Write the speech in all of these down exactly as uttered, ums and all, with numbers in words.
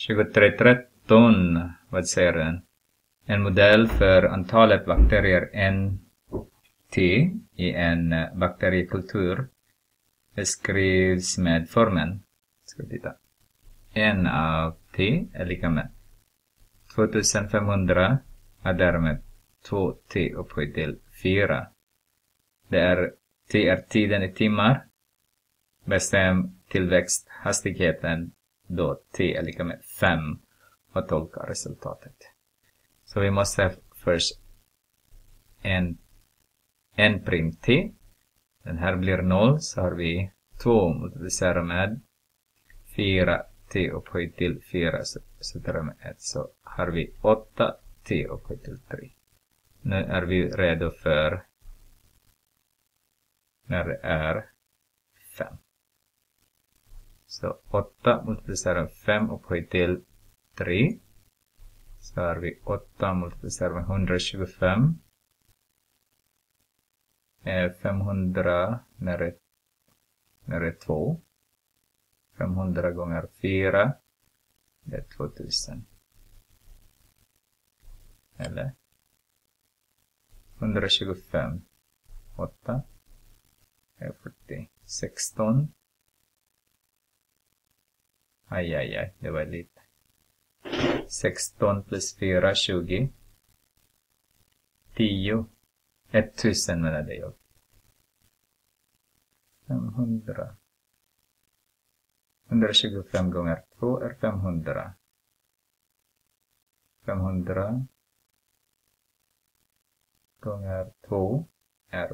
tjugotre tretton, vad säger den? En modell för antalet bakterier N T i en bakteriekultur beskrivs med formeln. Ska vi titta. N av T är lika med tvåtusenfemhundra är därmed två T upphöjt till fyra. Det är T är tiden i timmar. Bestäm tillväxthastigheten då T är lika med fem och tolka resultatet. Så vi måste först en n prim T. Den här blir noll, så har vi två multiplicerat med fyra T upphöjt till fyra, så sätter jag med ett, så har vi åtta T upphöjt till tre. Nu är vi redo för när det är fem. Så åtta multiplicerat med fem upphöjt till tre. Så har vi åtta multiplicerat med etthundratjugofem. Eh, femhundra när det, när det är två. femhundra gånger fyra. Det är tvåtusen. Eller? etthundratjugofem. åtta. är fyrtio. sexton. Aj, aj, aj. Det var lite. sexton plus fyra, tjugo. tio. tusen menade jag. femhundra. etthundratjugofem gånger två är femhundra. femhundra gånger två är...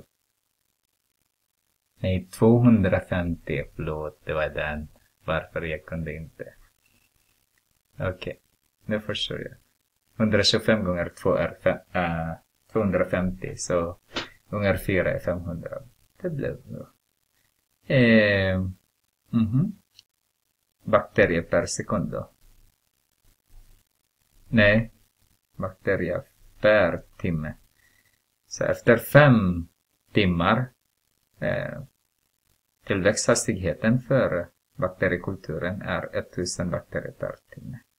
Nej, tvåhundrafemtio. Förlåt, det var den. Varför jag kunde inte. Okej, okay. Nu förstår jag. etthundratjugofem gånger två är fem, äh, tvåhundrafemtio. Så gånger fyra är femhundra. Det blev bra. Eh, mm-hmm. Bakterier per sekund då. Nej, bakterier per timme. Så efter fem timmar eh, tillväxthastigheten för bakteriekulturen är tusen bakterier per timme.